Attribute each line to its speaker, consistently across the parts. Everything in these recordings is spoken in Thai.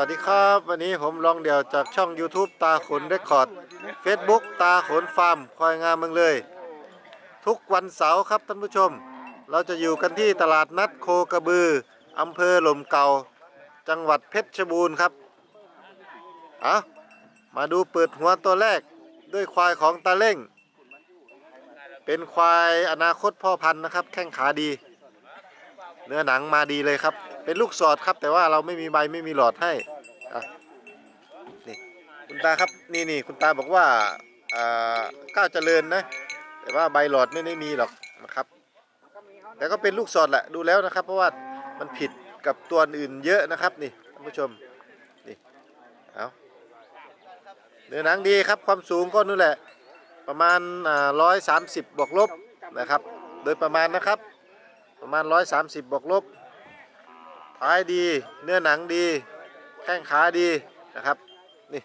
Speaker 1: สดีครับวันนี้ผมลองเดี่ยวจากช่อง YouTube ตาขนเรคคอร์ด Facebook ตาขนฟาร์มควายงามเมืองเลยทุกวันเสาร์ครับท่านผู้ชมเราจะอยู่กันที่ตลาดนัดโคกระบืออำเภอหล่มเก่าจังหวัดเพชรบูรณ์ครับมาดูเปิดหัวตัวแรกด้วยควายของตาเล่งเป็นควายอนาคตพ่อพันธุ์นะครับแข้งขาดีเนื้อหนังมาดีเลยครับเป็นลูกสอดครับแต่ว่าเราไม่มีใบไม่มีหลอดให้นี่คุณตาครับนี่คุณตาบอกว่าก้าวเจริญนะแต่ว่าใบหลอดไม่ได้มีหรอกนะครับแต่ก็เป็นลูกสอดแหละดูแล้วนะครับเพราะว่ามันผิดกับตัวอื่นเยอะนะครับนี่ท่านผู้ชมนี่เอาเนื้อหนังดีครับความสูงก็นู่นแหละประมาณ130บวกลบนะครับโดยประมาณนะครับประมาณ130บวกลบท้ายดีเนื้อหนังดีแข้งขาดีนะครับนี่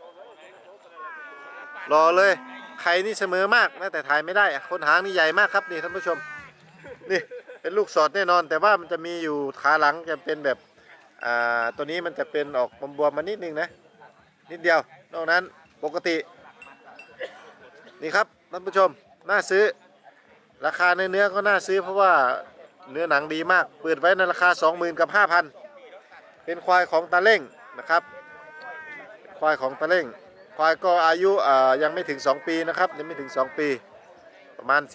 Speaker 1: รอเลยไข่นี่เสมอมากนะแต่ถ่ายไม่ได้คนหางนี่ใหญ่มากครับนี่ท่านผู้ชมนี่เป็นลูกสอดแน่นอนแต่ว่ามันจะมีอยู่ขาหลังจะเป็นแบบตัวนี้มันจะเป็นออกบวมๆมานิดนึงนะนิดเดียวนอกนั้นปกตินี่ครับท่านผู้ชมน่าซื้อราคาเนื้อก็น่าซื้อเพราะว่าเนื้อหนังดีมากเปิดไว้ในราคา 20,000 กับ 5,000 เป็นควายของตาเล่งนะครับควายของตาเล่งควายก็อายุยังไม่ถึง2ปีนะครับยังไม่ถึง2ปีประมาณ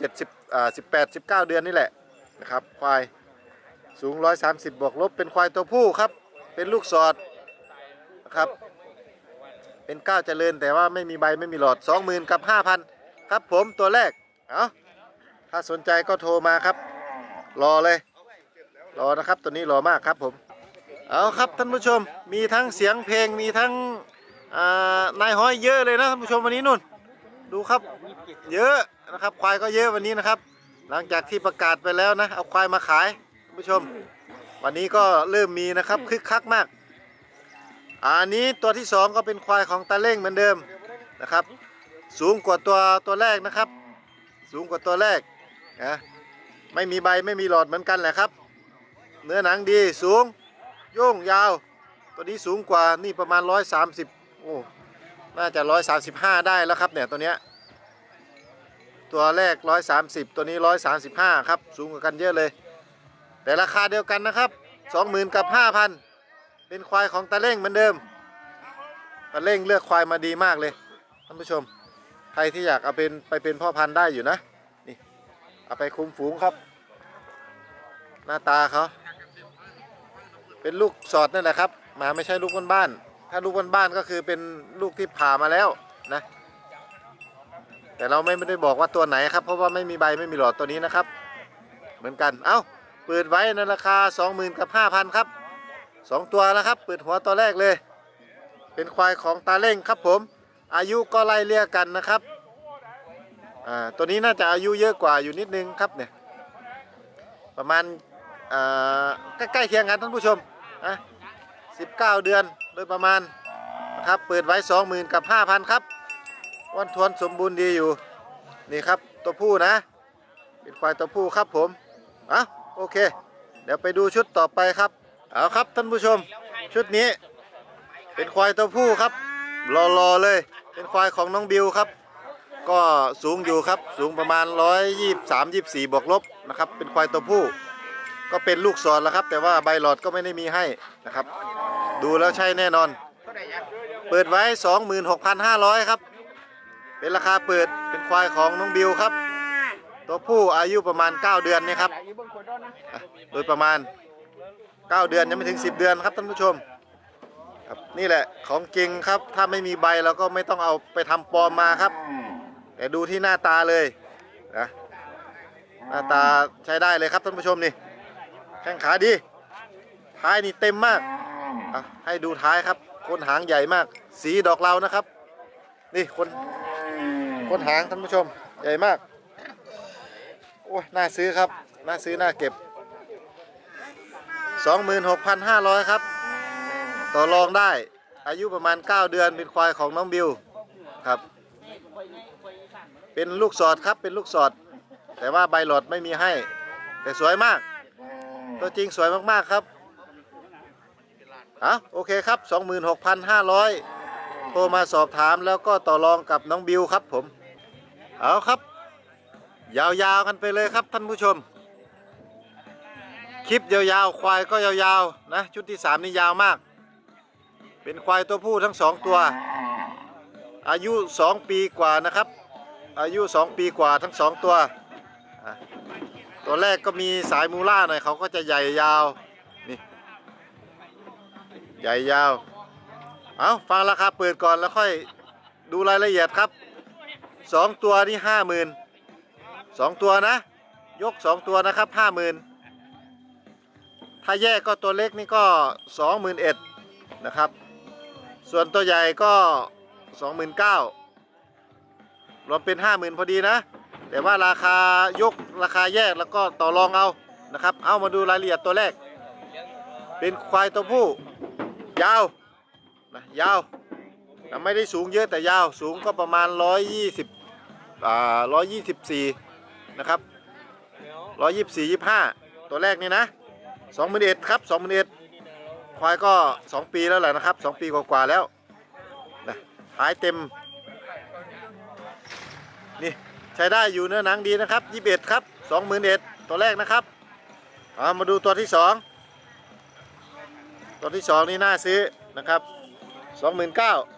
Speaker 1: 18 19เดือนนี่แหละนะครับควายสูง130บวกลบเป็นควายตัวผู้ครับเป็นลูกสอดนะครับเป็นก้าวเจริญแต่ว่าไม่มีใบไม่มีหลอด 20,000 กับ 5,000 ครับผมตัวแรกถ้าสนใจก็โทรมาครับรอเลยรอนะครับตัวนี้รอมากครับผมเอาครับท่านผู้ชมมีทั้งเสียงเพลงมีทั้งนายห้อยเยอะเลยนะท่านผู้ชมวันนี้นู่นดูครับเยอะนะครับควายก็เยอะวันนี้นะครับหลังจากที่ประกาศไปแล้วนะเอาควายมาขายท่านผู้ชมวันนี้ก็เริ่มมีนะครับคึกคักมากอันนี้ตัวที่2ก็เป็นควายของตาเล่งเหมือนเดิมนะครับสูงกว่าตัวแรกนะครับสูงกว่าตัวแรกนะไม่มีใบไม่มีหลอดเหมือนกันแหละครับเนื้อหนังดีสูงโย่งยาวตัวนี้สูงกว่านี่ประมาณ130โอ้น่าจะ135ได้แล้วครับเนี่ยตัวเนี้ยตัวแรก130ตัวนี้135ครับสูงกว่ากันเยอะเลยแต่ราคาเดียวกันนะครับ 20,000 กับ 5,000 เป็นควายของตาเล่งเหมือนเดิมตาเล่งเลือกควายมาดีมากเลยท่านผู้ชมใครที่อยากเอาไปเป็นพ่อพันธุ์ได้อยู่นะนี่เอาไปคุมฝูงครับหน้าตาเขาเป็นลูกสอดนั่นแหละครับมาไม่ใช่ลูกบ้านๆถ้าลูกบ้านๆก็คือเป็นลูกที่ผ่ามาแล้วนะแต่เราไม่ได้บอกว่าตัวไหนครับเพราะว่าไม่มีใบไม่มีหลอดตัวนี้นะครับเหมือนกันเปิดไว้ในราคา 20,000 กับ 5,000 ครับ2ตัวแล้วครับเปิดหัวตัวแรกเลยเป็นควายของตาเล่งครับผมอายุก็ไล่เลี่ยกันนะครับตัวนี้น่าจะอายุเยอะกว่าอยู่นิดนึงครับเนี่ยประมาณใกล้ๆเคียงกันท่านผู้ชม19 เดือนโดยประมาณนะครับเปิดไว้ 20,000 กับ 5,000 ครับวันทวนสมบูรณ์ดีอยู่นี่ครับตัวผู้นะเป็นควายตัวผู้ครับผมโอเคเดี๋ยวไปดูชุดต่อไปครับเอาครับท่านผู้ชมชุดนี้เป็นควายตัวผู้ครับรอเลยเป็นควายของน้องบิวครับก็สูงอยู่ครับสูงประมาณ123-124บวกลบนะครับเป็นควายตัวผู้ก็เป็นลูกสอดแล้วครับแต่ว่าใบหลอดก็ไม่ได้มีให้นะครับดูแล้วใช่แน่นอนเปิดไว้ 26,500 ครับเป็นราคาเปิดเป็นควายของน้องบิวครับตัวผู้อายุประมาณ9 เดือนนี่ครับโดยประมาณ9 เดือนยังไม่ถึง10 เดือนครับท่านผู้ชมครับนี่แหละของจริงครับถ้าไม่มีใบเราก็ไม่ต้องเอาไปทำปลอมมาครับแต่ดูที่หน้าตาเลยนะหน้าตาใช้ได้เลยครับท่านผู้ชมนี่แข้งขาดีท้ายนี่เต็มมากให้ดูท้ายครับคนหางใหญ่มากสีดอกเหลานะครับนี่คนหางท่านผู้ชมใหญ่มากโอ้ยน่าซื้อครับน่าซื้อน่าเก็บ 26,500 ครับต่อรองได้อายุประมาณ9 เดือนเป็นควายของน้องบิวครับเป็นลูกสอดครับเป็นลูกสอดแต่ว่าใบหลอดไม่มีให้แต่สวยมากตัวจริงสวยมากๆครับโอเคครับ 26,500 โทรมาสอบถามแล้วก็ต่อรองกับน้องบิวครับผมเอาครับยาวๆกันไปเลยครับท่านผู้ชมคลิปยาวๆควายก็ยาวๆนะชุดที่3นี่ยาวมากเป็นควายตัวผู้ทั้ง2ตัวอายุ2ปีกว่านะครับอายุ2ปีกว่าทั้ง2ตัวตัวแรกก็มีสายมูล่าหน่อยเขาก็จะใหญ่ยาวนี่ใหญ่ยาวเอาฟังราคาเปิดก่อนแล้วค่อยดูรายละเอียดครับ2ตัวนี่50,000 2ตัวนะยก2ตัวนะครับ50,000ถ้าแยกก็ตัวเล็กนี่ก็21,000นะครับส่วนตัวใหญ่ก็29,000รวมเป็น50,000พอดีนะแต่ว่าราคายกราคาแยกแล้วก็ต่อรองเอานะครับเอามาดูรายละเอียดตัวแรกเป็นควายตัวผู้ยาวนะยาวไม่ได้สูงเยอะแต่ยาวสูงก็ประมาณ124นะครับ124-25ตัวแรกนี่นะ21,000ครับ21,000ควายก็2ปีแล้วแหละนะครับ2ปีกว่าๆแล้วนะท้ายเต็มนี่ใช้ได้อยู่เนื้อหนังดีนะครับ21ครับ21,000ตัวแรกนะครับมาดูตัวที่2ตัวที่2นี่น่าซื้อนะครับ29,000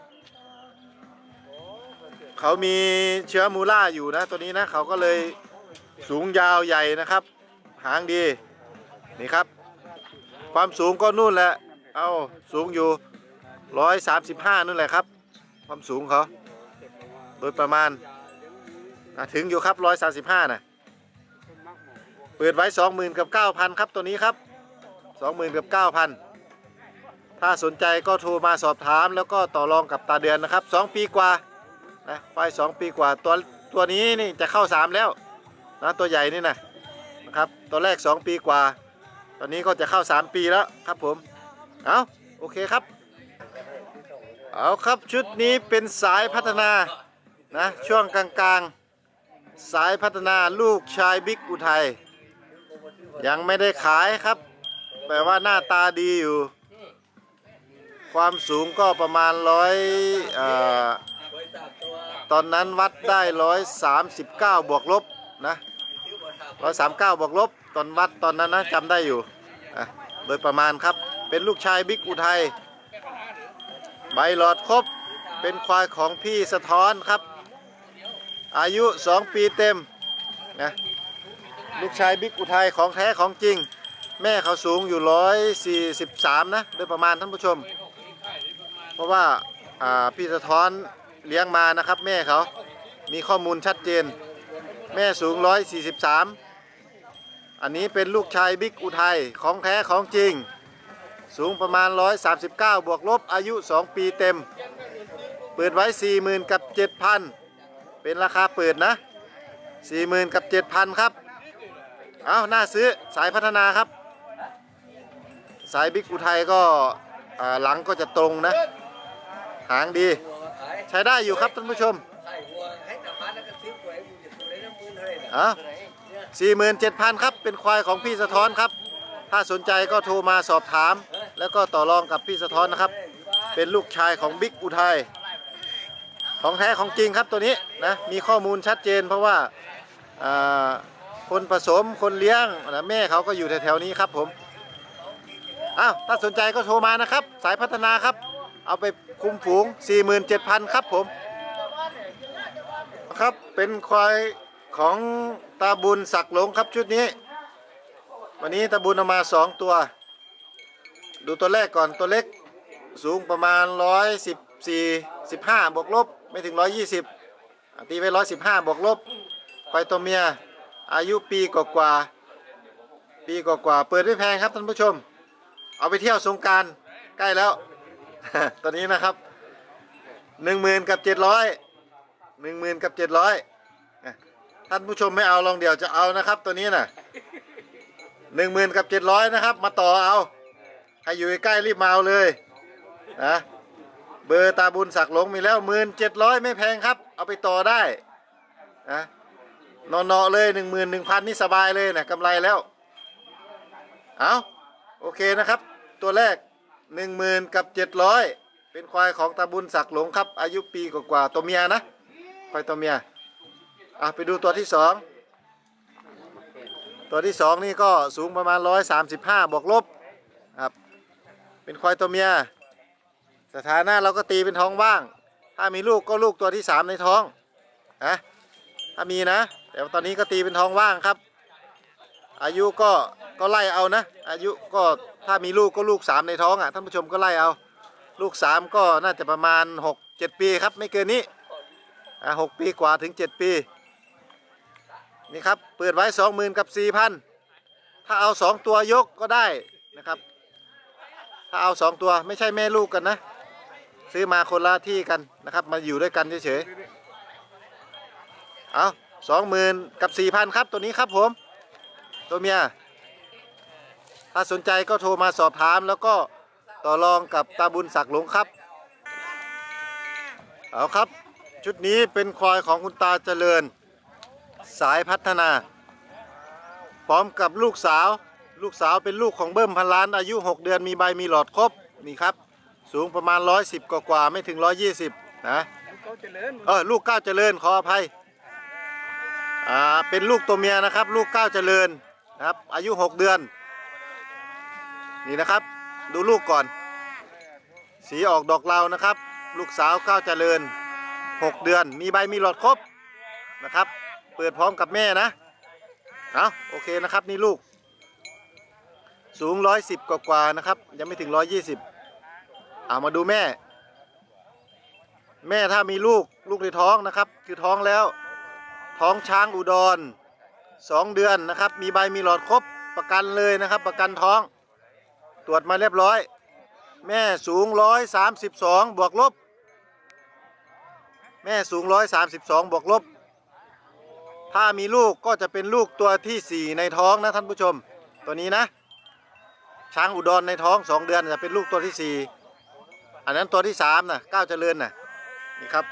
Speaker 1: เขามีเชื้อมูล่าอยู่นะตัวนี้นะเขาก็เลยสูงยาวใหญ่นะครับหางดีนี่ครับความสูงก็นู่นแหละเอาสูงอยู่135นู่นแหละครับความสูงเขาโดยประมาณถึงอยู่ครับ135นะเปิดไว้29,000ครับตัวนี้ครับ29,000ถ้าสนใจก็โทรมาสอบถามแล้วก็ต่อรองกับตาเดือนนะครับ2ปีกว่านะไป2ปีกว่าตัวนี้นี่จะเข้า3แล้วนะตัวใหญ่นี่นะครับตัวแรก2ปีกว่าตอนนี้ก็จะเข้า3ปีแล้วครับผมเอาโอเคครับเอาครับชุดนี้เป็นสายพัฒนานะช่วงกลางๆสายพัฒนาลูกชายบิ๊กอุทัยยังไม่ได้ขายครับแต่ว่าหน้าตาดีอยู่ความสูงก็ประมาณตอนนั้นวัดได้139บวกลบนะ139บวกลบตอนวัดตอนนั้นนะจำได้อยู่โดยประมาณครับเป็นลูกชายบิ๊กอุทัยใบหลอดครบเป็นควายของพี่สะท้อนครับอายุ2ปีเต็มนะลูกชายบิ๊กอุทัยของแท้ของจริงแม่เขาสูงอยู่143นะโดยประมาณท่านผู้ชมเพราะว่าพี่สะท้อนเลี้ยงมานะครับแม่เขามีข้อมูลชัดเจนแม่สูง143อันนี้เป็นลูกชายบิ๊กอุทัยของแท้ของจริงสูงประมาณ139บวกลบอายุ2ปีเต็มเปิดไว้40,000กับ7,000เป็นราคาเปิดนะ40,000กับ7,000ครับเอาน่าซื้อสายพัฒนาครับสายบิ๊กอุทัยก็หลังก็จะตรงนะหางดีใช้ได้อยู่ครับท่านผู้ชม47,000ครับเป็นควายของพี่สะท้อนครับถ้าสนใจก็โทรมาสอบถามแล้วก็ต่อรองกับพี่สะท้อนนะครับเป็นลูกชายของบิ๊กอุทัยของแท้ของจริงครับตัวนี้นะมีข้อมูลชัดเจนเพราะว่าคนผสมคนเลี้ยงแม่เขาก็อยู่แถวๆนี้ครับผมถ้าสนใจก็โทรมานะครับสายพัฒนาครับเอาไปคุมฝูง47,000ครับผมครับเป็นควายของตาบุญศักดิ์หลงครับชุดนี้วันนี้ตาบุญเอามา2ตัวดูตัวแรกก่อนตัวเล็กสูงประมาณ114-15บวกลบไม่ถึง120ตีไว้115บวกลบควายตัวเมียอายุปีกว่าเปิดไม่แพงครับท่านผู้ชมเอาไปเที่ยวสงกรานต์ใกล้แล้ว ตอนนี้นะครับ10,000กับ700 10,000กับ700ท่านผู้ชมไม่เอาลองเดี๋ยวจะเอานะครับตัวนี้นะ10,000กับ700นะครับมาต่อเอาใครอยู่ใกล้รีบมาเอาเลยนะเบอร์ตาบุญศักดิ์หลงมีแล้ว17,000ไม่แพงครับเอาไปต่อได้นะนอนๆเลย11,000นี่สบายเลยนะกำไรแล้วเอาโอเคนะครับตัวแรก 10,000 กับ 700เป็นควายของตาบุญศักดิ์หลงครับอายุปีกว่าๆตัวเมียนะควายตัวเมียไปดูตัวที่สองนี่ก็สูงประมาณ135บวกลบครับเป็นควายตัวเมียสถานะเราก็ตีเป็นท้องว่างถ้ามีลูกก็ลูกตัวที่3ในท้องถ้ามีนะแต่ตอนนี้ก็ตีเป็นท้องว่างครับอายุก็ไล่เอานะอายุก็ถ้ามีลูกก็ลูก3ในท้องท่านผู้ชมก็ไล่เอาลูก3ก็น่าจะประมาณ 6-7 ปีครับไม่เกินนี้6 ปีกว่าถึง7 ปีนี่ครับเปิดไว้ 20,000 กับ 4,000ถ้าเอา2ตัวยกก็ได้นะครับถ้าเอา2ตัวไม่ใช่แม่ลูกกันนะซื้อมาคนละที่กันนะครับมาอยู่ด้วยกันเฉยๆเอา 20,000 กับ 4,000ครับตัวนี้ครับผมตัวเมียถ้าสนใจก็โทรมาสอบถามแล้วก็ต่อรองกับตาบุญศักดิ์หลงครับเอาครับชุดนี้เป็นควายของคุณตาเจริญสายพัฒนาพร้อมกับลูกสาวเป็นลูกของเบิ้มพันล้านอายุ6 เดือนมีใบมีหลอดครบนี่ครับสูงประมาณ110กว่าไม่ถึง120นะลูกก้าวเจริญขออภัยเป็นลูกตัวเมียนะครับลูกก้าวเจริญนะครับอายุ6 เดือนนี่นะครับดูลูกก่อนสีออกดอกเหลานะครับลูกสาวก้าวเจริญ6 เดือนมีใบมีหลอดครบนะครับเปิดพร้อมกับแม่นะโอเคนะครับนี่ลูกสูง110กว่านะครับยังไม่ถึง120มาดูแม่ถ้ามีลูกในท้องนะครับคือท้องแล้วท้องช้างอุดร2 เดือนนะครับมีใบมีหลอดครบประกันเลยนะครับประกันท้องตรวจมาเรียบร้อยแม่สูง132บวกลบแม่สูง132บวกลบถ้ามีลูกก็จะเป็นลูกตัวที่4ในท้องนะท่านผู้ชมตัวนี้นะช้างอุดรในท้อง2 เดือนจะเป็นลูกตัวที่4อันนั้นตัวที่3นะก้าวเจริญนะนี่ครับ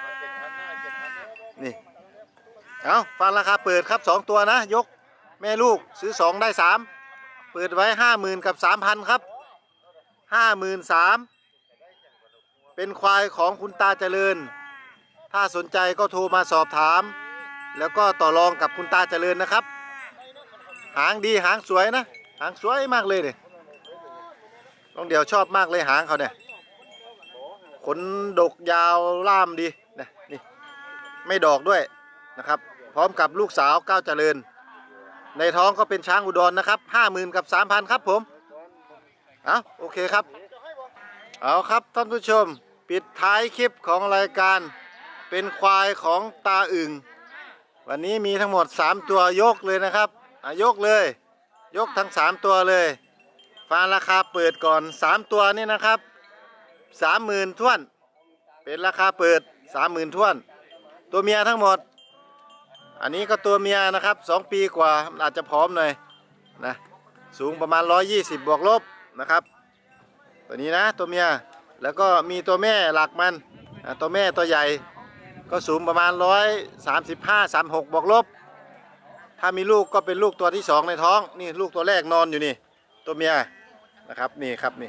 Speaker 1: นี่ฟังราคาเปิดครับ2ตัวนะยกแม่ลูกซื้อ2ได้3เปิดไว้ 50,000 กับ 3,000ครับ 53,000เป็นควายของคุณตาเจริญถ้าสนใจก็โทรมาสอบถามแล้วก็ต่อรองกับคุณตาเจริญนะครับหางดีหางสวยนะหางสวยมากเลยเนี่ยน้องเดี่ยวชอบมากเลยหางเขาเนี่ยขนดกยาวล่ามดีนะนี่ไม่ดอกด้วยนะครับพร้อมกับลูกสาวก้าวเจริญในท้องก็เป็นช้างอุดรนะครับ 50,000 กับ 3,000ครับผมโอเคครับเอาครับท่านผู้ชมปิดท้ายคลิปของรายการเป็นควายของตาอึ่งวันนี้มีทั้งหมด3ตัวยกเลยนะครับยกเลยยกทั้ง3ตัวเลยฟังราคาเปิดก่อน3ตัวนี่นะครับ 30,000 ถ้วนเป็นราคาเปิด 30,000 ถ้วนตัวเมียทั้งหมดอันนี้ก็ตัวเมียนะครับ2 ปีกว่าอาจจะผอมหน่อยนะสูงประมาณ120บวกลบนะครับตัวนี้นะตัวเมียแล้วก็มีตัวแม่หลักมันตัวแม่ตัวใหญ่ก็สูงประมาณ135-36บวกลบถ้ามีลูกก็เป็นลูกตัวที่2ในท้องนี่ลูกตัวแรกนอนอยู่นี่ตัวเมียนะครับนี่ครับนี่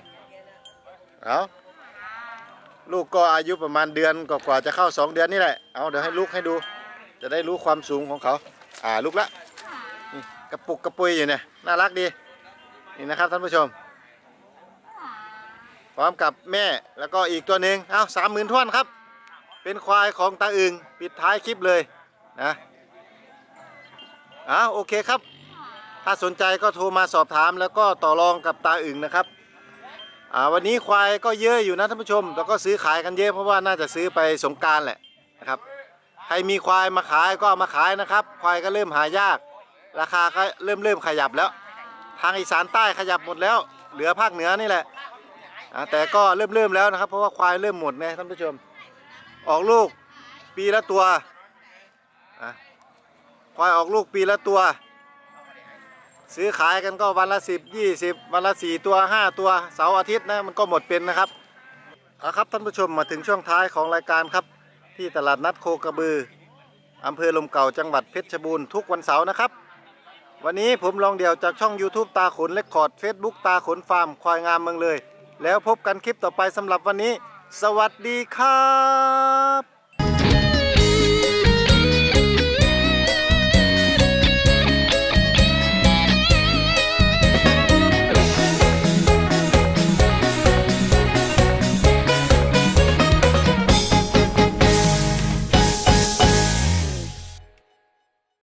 Speaker 1: ลูกก็อายุประมาณเดือนกว่าจะเข้า2 เดือนนี่แหละเดี๋ยวให้ลูกให้ดูจะได้รู้ความสูงของเขาลูกละนี่กระปุกกระปุยอยู่เนี่ยน่ารักดีนี่นะครับท่านผู้ชมพร้อมกับแม่แล้วก็อีกตัวหนึ่ง30,000ถ้วนครับเป็นควายของตาอึ่งปิดท้ายคลิปเลยนะโอเคครับถ้าสนใจก็โทรมาสอบถามแล้วก็ต่อรองกับตาอึ่งนะครับวันนี้ควายก็เยอะอยู่นะท่านผู้ชมแล้วก็ซื้อขายกันเยอะเพราะว่าน่าจะซื้อไปสงกรานต์แหละนะครับใครมีควายมาขายก็เอามาขายนะครับควายก็เริ่มหายากราคาก็เริ่มขยับแล้วทางอีสานใต้ขยับหมดแล้วเหลือภาคเหนือนี่แหละแต่ก็เริ่มแล้วนะครับเพราะว่าควายเริ่มหมดไงท่านผู้ชมออกลูกปีละตัวควายออกลูกปีละตัวซื้อขายกันก็วันละ10-20วันละ4 ตัว 5 ตัวเสาร์อาทิตย์นะมันก็หมดเป็นนะครับครับท่านผู้ชมมาถึงช่วงท้ายของรายการครับที่ตลาดนัดโคกระบืออำเภอลมเก่าจังหวัดเพชรบูรณ์ทุกวันเสาร์นะครับวันนี้ผมลองเดี่ยวจากช่อง YouTube ตาขนเรคคอร์ด Facebook ตาขนฟาร์มควายงามเมืองเลยแล้วพบกันคลิปต่อไปสำหรับวันนี้ สวัสดีครับ